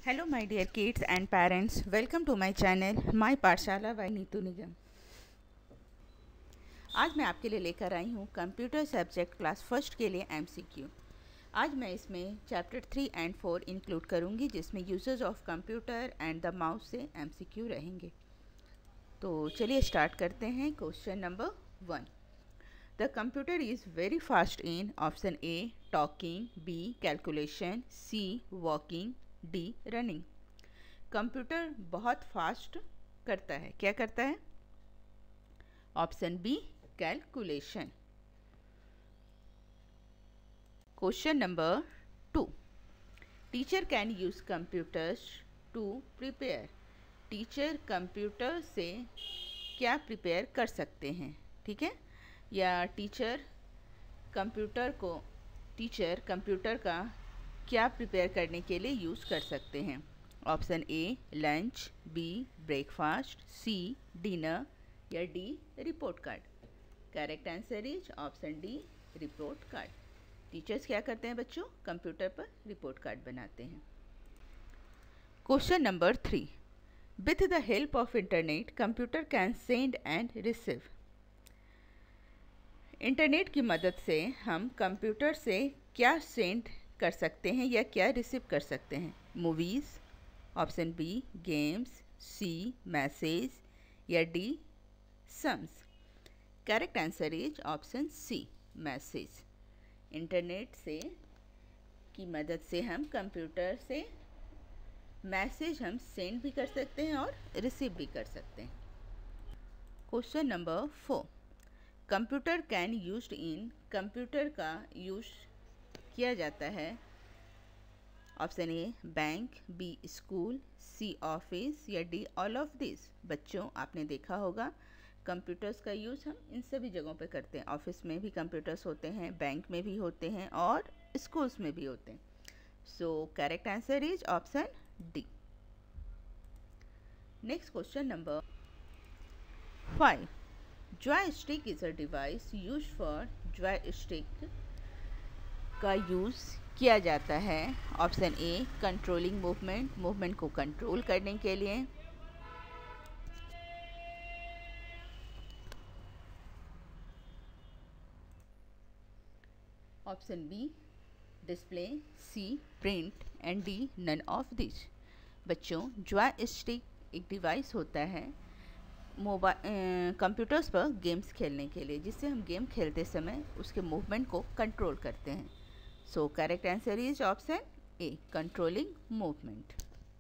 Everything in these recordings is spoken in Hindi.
Hello my dear kids and parents, welcome to my channel My पाठशाला by नीतू निगम। आज मैं आपके लिए लेकर आई हूँ कंप्यूटर सब्जेक्ट क्लास फर्स्ट के लिए MCQ। आज मैं इसमें चैप्टर 3 एंड 4 इंक्लूड करूँगी, जिसमें uses of computer and the mouse से MCQ रहेंगे। तो चलिए स्टार्ट करते हैं। Question number 1, the computer is very fast in option A talking, B calculation, C walking, D running. Computer बहुत फास्ट करता है, क्या करता है? Option B calculation. Question number 2, teacher can use computers to prepare. टीचर कंप्यूटर से क्या प्रिपेयर कर सकते हैं, ठीक है? या टीचर कंप्यूटर का क्या प्रिपेयर करने के लिए यूज़ कर सकते हैं? Option A lunch, B breakfast, C dinner या D report card. Correct answer is option D report card. Teachers क्या करते हैं बच्चों? कंप्यूटर पर रिपोर्ट कार्ड बनाते हैं। Question number 3, with the help of internet computer can send and receive. Internet की मदद से हम कंप्यूटर से क्या सेंड कर सकते हैं या क्या रिसीव कर सकते हैं? Movies, option B games, C message या D sums. Correct answer is option C message. Internet से की मदद से हम कंप्यूटर से मैसेज हम सेंड भी कर सकते हैं और रिसीव भी कर सकते हैं। Question number 4, computer can used in. Computer का यूज किया जाता है। Option A bank, B school, C office या डी ऑल ऑफ दिस। बच्चों आपने देखा होगा कंप्यूटर्स का यूज़ हम इन सभी जगहों पे करते हैं। ऑफिस में भी कंप्यूटर्स होते हैं, बैंक में भी होते हैं और स्कूल्स में भी होते हैं। So correct answer is option D. Next question number 5, joystick is a device used for. Joystick का यूज़ किया जाता है। ऑप्शन ए कंट्रोलिंग मूवमेंट को कंट्रोल करने के लिए। Option B display, C print and D none of this. बच्चों जॉयस्टिक एक डिवाइस होता है कंप्यूटर्स पर गेम्स खेलने के लिए, जिससे हम गेम खेलते समय उसके मूवमेंट को कंट्रोल करते हैं। So correct answer is option A controlling movement.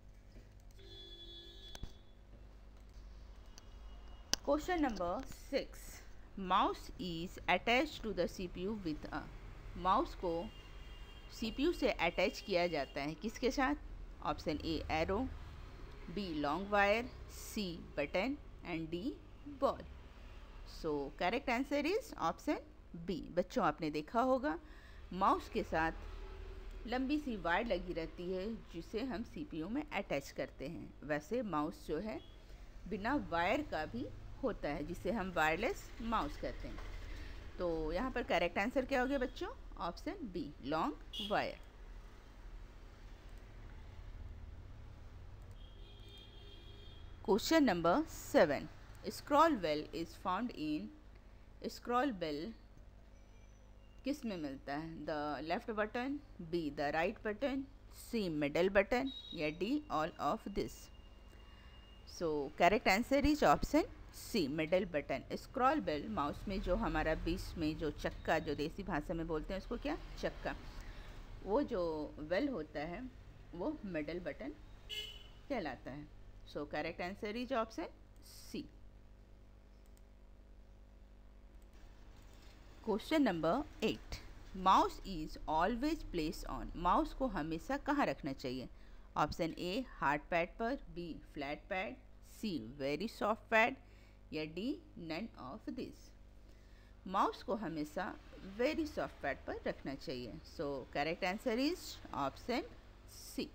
Question number 6, mouse is attach to the CPU with a. Mouse को सीपीयू से अटैच किया जाता है, किसके साथ? Option A arrow, B long wire, C button and D ball. So correct answer is option B. बच्चों आपने देखा होगा माउस के साथ लंबी सी वायर लगी रहती है, जिसे हम सीपीयू में अटैच करते हैं। वैसे माउस जो है बिना वायर का भी होता है, जिसे हम वायरलेस माउस कहते हैं। तो यहाँ पर करेक्ट आंसर क्या हो गया बच्चों? Option B long wire. Question number 7, scroll wheel is found in. Scroll wheel किस में मिलता है? The left button, B the right button, C middle button या D all of this. So correct answer is option C middle button. Scroll wheel mouse में जो हमारा बीच में जो चक्का, जो देसी भाषा में बोलते हैं उसको क्या? चक्का। वो जो बेल होता है वो मिडल बटन कहलाता है। So correct answer is option C. Question number 8, mouse is always place on. Mouse को हमेशा कहाँ रखना चाहिए? ऑप्शन ए हार्ड पैड पर, B flat pad, C very soft pad या D none of this. Mouse को हमेशा वेरी सॉफ्ट पैड पर रखना चाहिए। So correct answer is option C.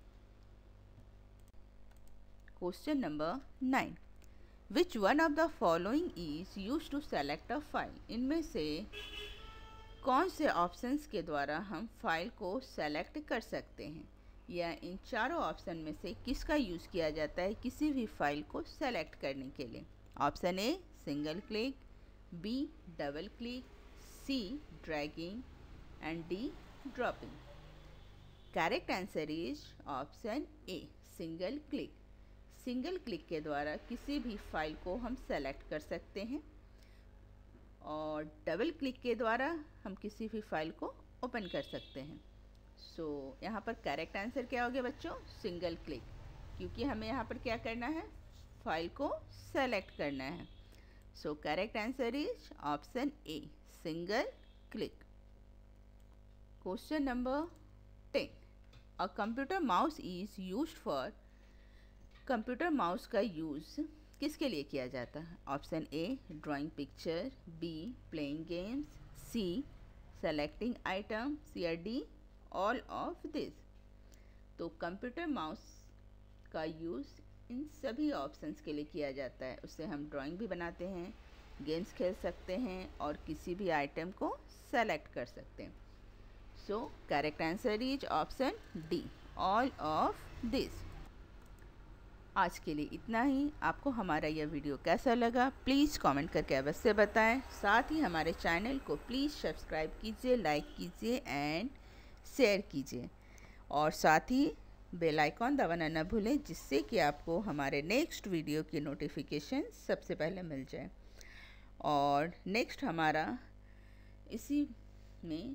Question number 9, which one of the following is use to select a file. इनमें से कौन से ऑप्शंस के द्वारा हम फाइल को सेलेक्ट कर सकते हैं? या इन चारों ऑप्शन में से किसका यूज़ किया जाता है किसी भी फाइल को सेलेक्ट करने के लिए? Option A single click, B double click, C dragging and D dropping. Correct answer is option A single click. Single click के द्वारा किसी भी फाइल को हम सेलेक्ट कर सकते हैं और डबल क्लिक के द्वारा हम किसी भी फाइल को ओपन कर सकते हैं। यहाँ पर करेक्ट आंसर क्या हो गया बच्चों? सिंगल क्लिक, क्योंकि हमें यहाँ पर क्या करना है? फाइल को सेलेक्ट करना है। Correct answer is option A single click. Question number 10, a computer mouse is used for. Computer mouse का यूज़ किसके लिए किया जाता है? Option A drawing picture, B playing games, C selecting item, C या डी ऑल ऑफ दिस। तो कंप्यूटर माउस का यूज़ इन सभी ऑप्शंस के लिए किया जाता है। उससे हम ड्राइंग भी बनाते हैं, गेम्स खेल सकते हैं और किसी भी आइटम को सेलेक्ट कर सकते हैं। Correct answer is option D all of this. आज के लिए इतना ही। आपको हमारा यह वीडियो कैसा लगा प्लीज़ कमेंट करके अवश्य बताएं। साथ ही हमारे चैनल को प्लीज़ सब्सक्राइब कीजिए, लाइक कीजिए एंड शेयर कीजिए और साथ ही बेल आइकॉन दबाना न भूलें, जिससे कि आपको हमारे नेक्स्ट वीडियो की नोटिफिकेशन सबसे पहले मिल जाए। और नेक्स्ट हमारा इसी में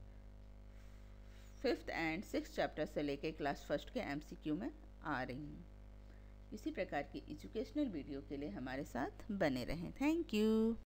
5th एंड 6th चैप्टर से लेके क्लास 1st के MCQ में आ रही हैं। इसी प्रकार की एजुकेशनल वीडियो के लिए हमारे साथ बने रहें। Thank you.